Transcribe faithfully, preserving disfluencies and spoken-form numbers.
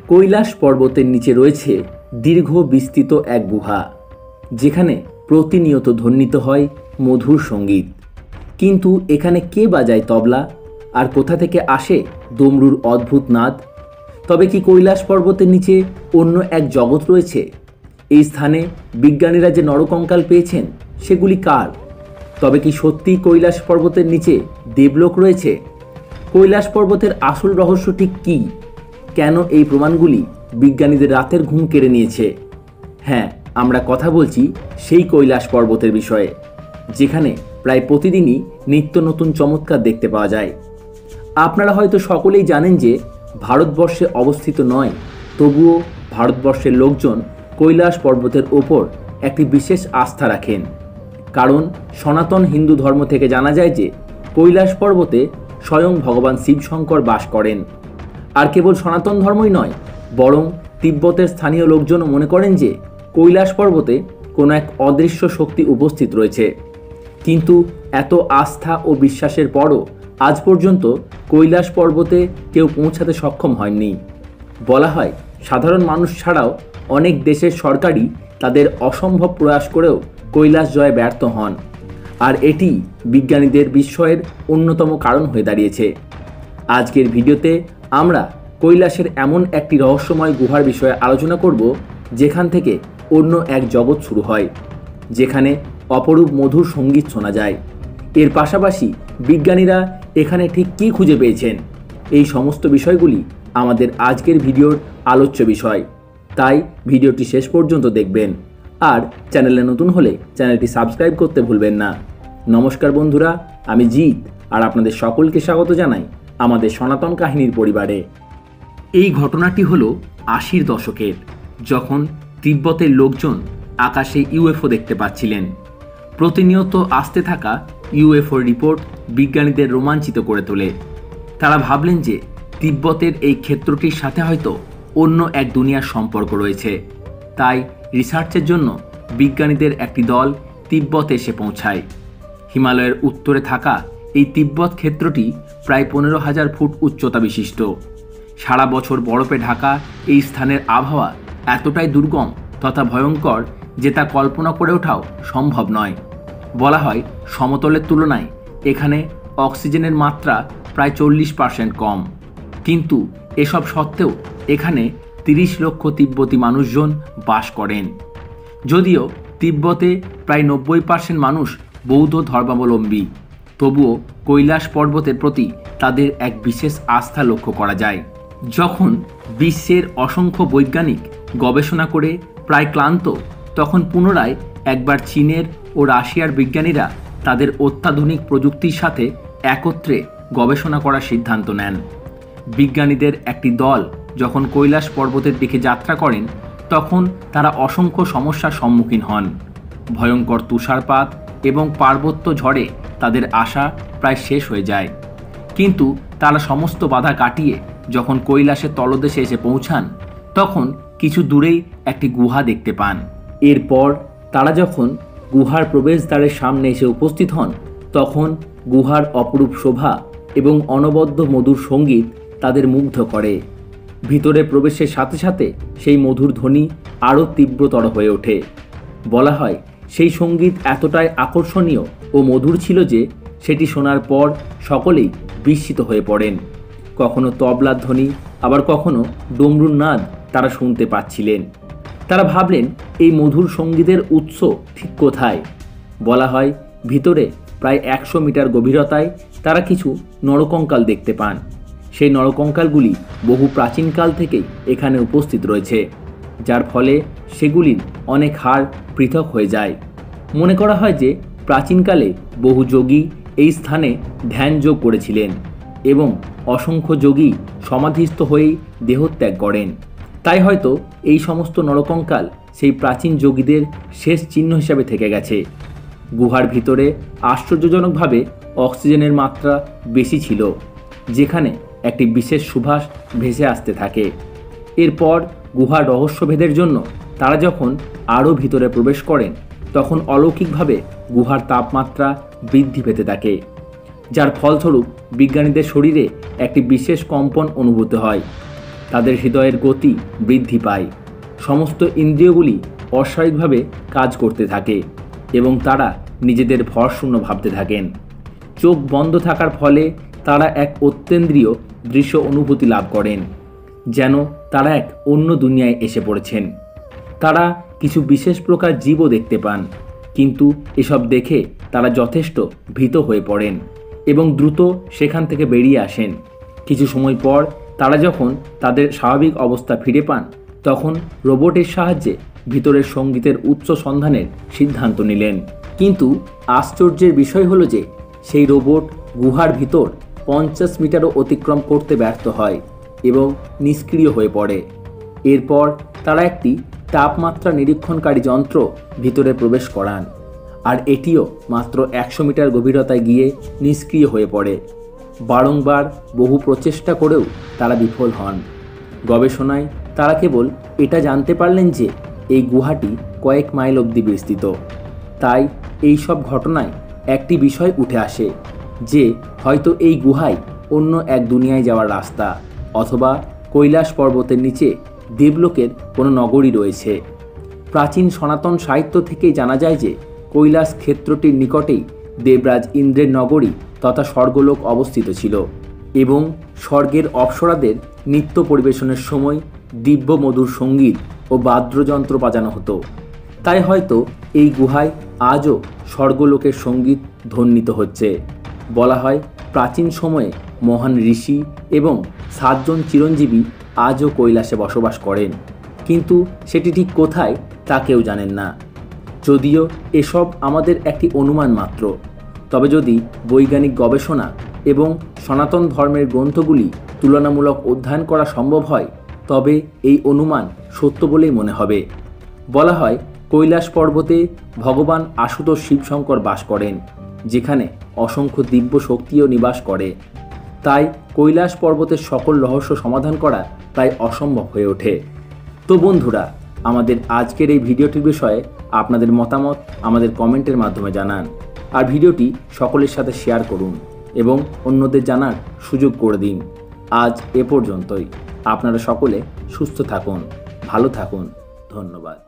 কৈলাস পর্বতের নিচে রয়েছে দীর্ঘ বিস্তৃত এক গুহা, যেখানে প্রতিনিয়ত ধ্বনিত হয় মধুর সঙ্গীত। কিন্তু এখানে কে বাজায় তবলা, আর কোথা থেকে আসে ডমরুর অদ্ভুত নাদ? তবে কি কৈলাস পর্বতের নিচে অন্য এক জগৎ রয়েছে? এই স্থানে বিজ্ঞানীরা যে নরকঙ্কাল পেয়েছেন সেগুলি কার? তবে কি সত্যি কৈলাস পর্বতের নিচে দেবলোক রয়েছে? কৈলাস পর্বতের আসল রহস্য ঠিক কী? কেন এই প্রমাণগুলি বিজ্ঞানীদের রাতের ঘুম কেড়ে নিয়েছে? হ্যাঁ, আমরা কথা বলছি সেই কৈলাস পর্বতের বিষয়ে, যেখানে প্রায় প্রতিদিনই নিত্য নতুন চমৎকার দেখতে পাওয়া যায়। আপনারা হয়তো সকলেই জানেন যে ভারতবর্ষে অবস্থিত নয়, তবুও ভারতবর্ষের লোকজন কৈলাস পর্বতের ওপর একটি বিশেষ আস্থা রাখেন। কারণ সনাতন হিন্দু ধর্ম থেকে জানা যায় যে কৈলাস পর্বতে স্বয়ং ভগবান শিবশঙ্কর বাস করেন। আর কেবল সনাতন ধর্মই নয়, বরং তিব্বতের স্থানীয় লোকজনও মনে করেন যে কৈলাস পর্বতে কোনো এক অদৃশ্য শক্তি উপস্থিত রয়েছে। কিন্তু এত আস্থা ও বিশ্বাসের পরও আজ পর্যন্ত কৈলাস পর্বতে কেউ পৌঁছাতে সক্ষম হয়নি। বলা হয় সাধারণ মানুষ ছাড়াও অনেক দেশের সরকারই তাদের অসম্ভব প্রয়াস করেও কৈলাস জয়ে ব্যর্থ হন। আর এটি বিজ্ঞানীদের বিস্ময়ের অন্যতম কারণ হয়ে দাঁড়িয়েছে। আজকের ভিডিওতে আমরা কৈলাসের এমন একটি রহস্যময় গুহার বিষয়ে আলোচনা করব, যেখান থেকে অন্য এক জগৎ শুরু হয়, যেখানে অপরূপ মধুর সঙ্গীত শোনা যায়। এর পাশাপাশি বিজ্ঞানীরা এখানে ঠিক কী খুঁজে পেয়েছেন, এই সমস্ত বিষয়গুলি আমাদের আজকের ভিডিওর আলোচ্য বিষয়। তাই ভিডিওটি শেষ পর্যন্ত দেখবেন। আর চ্যানেলে নতুন হলে চ্যানেলটি সাবস্ক্রাইব করতে ভুলবেন না। নমস্কার বন্ধুরা, আমি জিৎ, আর আপনাদের সকলকে স্বাগত জানাই আমাদের সনাতন কাহিনীর পরিবারে। এই ঘটনাটি হলো আশির দশকের, যখন তিব্বতের লোকজন আকাশে ইউএফও দেখতে পাচ্ছিলেন। প্রতিনিয়ত আসতে থাকা ইউএফওর রিপোর্ট বিজ্ঞানীদের রোমাঞ্চিত করে তোলে। তারা ভাবলেন যে তিব্বতের এই ক্ষেত্রটির সাথে হয়তো অন্য এক দুনিয়ার সম্পর্ক রয়েছে। তাই রিসার্চের জন্য বিজ্ঞানীদের একটি দল তিব্বতে এসে পৌঁছায়। হিমালয়ের উত্তরে থাকা এই তিব্বত ক্ষেত্রটি প্রায় পনেরো হাজার ফুট উচ্চতা বিশিষ্ট। সারা বছর বরফে ঢাকা এই স্থানের আবহাওয়া এতটাই দুর্গম তথা ভয়ঙ্কর যে তা কল্পনা করে ওঠাও সম্ভব নয়। বলা হয় সমতলের তুলনায় এখানে অক্সিজেনের মাত্রা প্রায় চল্লিশ পার্সেন্ট কম। কিন্তু এসব সত্ত্বেও এখানে তিরিশ লক্ষ তিব্বতী মানুষজন বাস করেন। যদিও তিব্বতে প্রায় নব্বই পার্সেন্ট মানুষ বৌদ্ধ ধর্মাবলম্বী, তবুও কৈলাস পর্বতের প্রতি তাদের এক বিশেষ আস্থা লক্ষ্য করা যায়। যখন বিশ্বের অসংখ্য বৈজ্ঞানিক গবেষণা করে প্রায় ক্লান্ত, তখন পুনরায় একবার চীনের ও রাশিয়ার বিজ্ঞানীরা তাদের অত্যাধুনিক প্রযুক্তির সাথে একত্রে গবেষণা করার সিদ্ধান্ত নেন। বিজ্ঞানীদের একটি দল যখন কৈলাস পর্বতের দিকে যাত্রা করেন, তখন তারা অসংখ্য সমস্যার সম্মুখীন হন। ভয়ঙ্কর তুষারপাত এবং পার্বত্য ঝড়ে তাদের আশা প্রায় শেষ হয়ে যায়। কিন্তু তারা সমস্ত বাধা কাটিয়ে যখন কৈলাসের তলদেশে এসে পৌঁছান, তখন কিছু দূরেই একটি গুহা দেখতে পান। এরপর তারা যখন গুহার প্রবেশদ্বারের সামনে এসে উপস্থিত হন, তখন গুহার অপরূপ শোভা এবং অনবদ্য মধুর সঙ্গীত তাদের মুগ্ধ করে। ভিতরে প্রবেশের সাথে সাথে সেই মধুর ধ্বনি আরও তীব্রতর হয়ে ওঠে। বলা হয় সেই সঙ্গীত এতটাই আকর্ষণীয় ও মধুর ছিল যে সেটি শোনার পর সকলেই বিস্মিত হয়ে পড়েন। কখনো তবলার ধ্বনি, আবার কখনো ডমরুর নাদ তারা শুনতে পাচ্ছিলেন। তারা ভাবলেন এই মধুর সঙ্গীতের উৎস ঠিক কোথায়। বলা হয় ভিতরে প্রায় একশো মিটার গভীরতায় তারা কিছু নরকঙ্কাল দেখতে পান। সেই নরকঙ্কালগুলি বহু প্রাচীনকাল থেকেই এখানে উপস্থিত রয়েছে, যার ফলে সেগুলির অনেক হাড় পৃথক হয়ে যায়। মনে করা হয় যে প্রাচীনকালে বহু যোগী এই স্থানে ধ্যান যোগ করেছিলেন এবং অসংখ্য যোগী সমাধিস্থ হয়েই দেহত্যাগ করেন। তাই হয়তো এই সমস্ত নরকঙ্কাল সেই প্রাচীন যোগীদের শেষ চিহ্ন হিসাবে থেকে গেছে। গুহার ভিতরে আশ্চর্যজনকভাবে অক্সিজেনের মাত্রা বেশি ছিল, যেখানে একটি বিশেষ সুবাস ভেসে আসতে থাকে। এরপর গুহার রহস্যভেদের জন্য তারা যখন আরও ভিতরে প্রবেশ করেন, তখন অলৌকিকভাবে গুহার তাপমাত্রা বৃদ্ধি পেতে থাকে, যার ফলস্বরূপ বিজ্ঞানীদের শরীরে একটি বিশেষ কম্পন অনুভূত হয়। তাদের হৃদয়ের গতি বৃদ্ধি পায়, সমস্ত ইন্দ্রিয়গুলি অস্বাভাবিকভাবে কাজ করতে থাকে এবং তারা নিজেদের ভরশূন্য ভাবতে থাকেন। চোখ বন্ধ থাকার ফলে তারা এক অত্যেন্দ্রিয় দৃশ্য অনুভূতি লাভ করেন, যেন তারা এক অন্য দুনিয়ায় এসে পড়েছেন। তারা কিছু বিশেষ প্রকার জীবও দেখতে পান, কিন্তু এসব দেখে তারা যথেষ্ট ভীত হয়ে পড়েন এবং দ্রুত সেখান থেকে বেরিয়ে আসেন। কিছু সময় পর তারা যখন তাদের স্বাভাবিক অবস্থা ফিরে পান, তখন রোবটের সাহায্যে ভিতরের সঙ্গীতের উৎস সন্ধানের সিদ্ধান্ত নিলেন। কিন্তু আশ্চর্যের বিষয় হলো যে সেই রোবট গুহার ভিতর পঞ্চাশ মিটারও অতিক্রম করতে ব্যর্থ হয় এবং নিষ্ক্রিয় হয়ে পড়ে। এরপর তারা একটি তাপমাত্রা নিরীক্ষণকারী যন্ত্র ভিতরে প্রবেশ করান, আর এটিও মাত্র একশো মিটার গভীরতায় গিয়ে নিষ্ক্রিয় হয়ে পড়ে। বারংবার বহু প্রচেষ্টা করেও তারা বিফল হন। গবেষণায় তারা কেবল এটা জানতে পারলেন যে এই গুহাটি কয়েক মাইল অবধি বিস্তৃত। তাই এই সব ঘটনায় একটি বিষয় উঠে আসে যে হয়তো এই গুহাই অন্য এক দুনিয়ায় যাওয়ার রাস্তা, অথবা কৈলাস পর্বতের নিচে দেবলোকের কোনো নগরী রয়েছে। প্রাচীন সনাতন সাহিত্য থেকেই জানা যায় যে কৈলাস ক্ষেত্রটির নিকটেই দেবরাজ ইন্দ্রের নগরী তথা স্বর্গলোক অবস্থিত ছিল এবং স্বর্গের অপ্সরাদের নৃত্য পরিবেশনের সময় দিব্য মধুর সঙ্গীত ও বাদ্যযন্ত্র বাজানো হতো। তাই হয়তো এই গুহায় আজও স্বর্গলোকের সঙ্গীত ধ্বনিত হচ্ছে। বলা হয় প্রাচীন সময়ে মহান ঋষি এবং সাতজন চিরঞ্জীবী আজও কৈলাসে বসবাস করেন, কিন্তু সেটি ঠিক কোথায় তা কেউ জানেন না। যদিও এসব আমাদের একটি অনুমান মাত্র, তবে যদি বৈজ্ঞানিক গবেষণা এবং সনাতন ধর্মের গ্রন্থগুলি তুলনামূলক অধ্যয়ন করা সম্ভব হয়, তবে এই অনুমান সত্য বলেই মনে হবে। বলা হয় কৈলাস পর্বতে ভগবান আশুতোষ শিবশঙ্কর বাস করেন, যেখানে অসংখ্য দিব্য শক্তিও নিবাস করে। তাই কৈলাস পর্বতের সকল রহস্য সমাধান করা প্রায় অসম্ভব হয়ে ওঠে। তো বন্ধুরা, আমাদের আজকের এই ভিডিওটির বিষয়ে আপনাদের মতামত আমাদের কমেন্টের মাধ্যমে জানান, আর ভিডিওটি সকলের সাথে শেয়ার করুন এবং অন্যদের জানার সুযোগ করে দিন। আজ এ পর্যন্তই। আপনারা সকলে সুস্থ থাকুন, ভালো থাকুন। ধন্যবাদ।